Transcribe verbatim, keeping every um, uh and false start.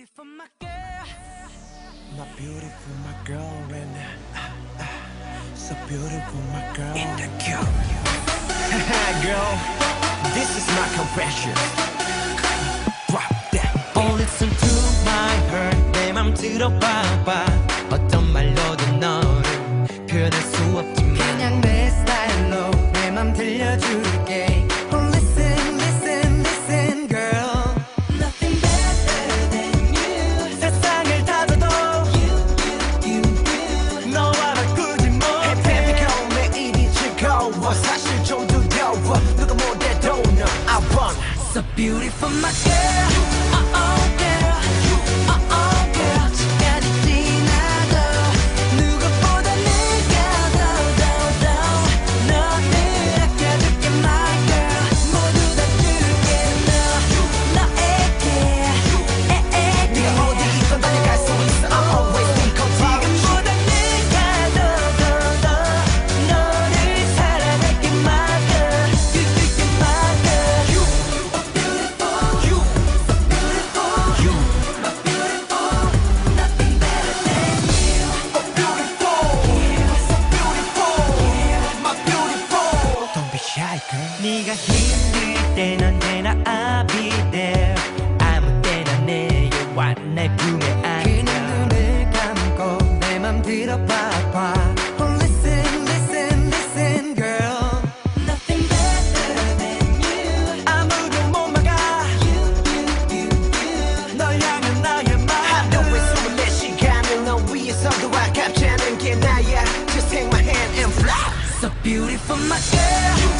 beautiful, my girl. My beautiful, my girl, and uh, uh, so beautiful, my girl. In the girl. Girl, this is my confession. Drop that. Oh, listen to my heart. 내 맘 들어봐봐. 어떤 말로도 너를 표현할 수 없지만 그냥 내 스타일로 내 맘 들려줄게. Oh, listen, listen, listen, girl. Nothing better than you. 세상을 다 둬도 You, you, you, you. 너와 바꾸지 Hey 못해. baby girl, 내 일이 즐거워. 사실 좀 두려워. 누가 뭐래도 no, I want. So beautiful, my girl. Oh, oh, girl. Oh, oh, girl. 시간이 지나도 누구보다 네가 더, 더, 더 너를 아껴줄게, my girl. 모두 다 줄게, 너, 너에게, 에에게. 네가 어디 있건 달려갈 수 있어. I'm always be control. 지금보다 네가 더, 더, 더 너를 사랑할게, my girl. You, you, you, my girl. You, Oh, beautiful. you, So beautiful. you, My beautiful. Nothing better than you. oh beautiful, so beautiful, my beautiful. Don't be shy, girl. 네가 힘들 땐 언제나 I'll be there. 아무 때나 내려와 날 품에 그냥 안겨. 눈을 감고 내 맘 들어봐봐. Oh, listen, listen, listen, girl. Nothing better than you. 아무도 못 막아. You, you, you, you. 널 향한 나의 하루에 마음. 스물네 시간을 너 위해서도 아깝지 않은 게 나야. Just take my hand and fly. So beautiful, my girl.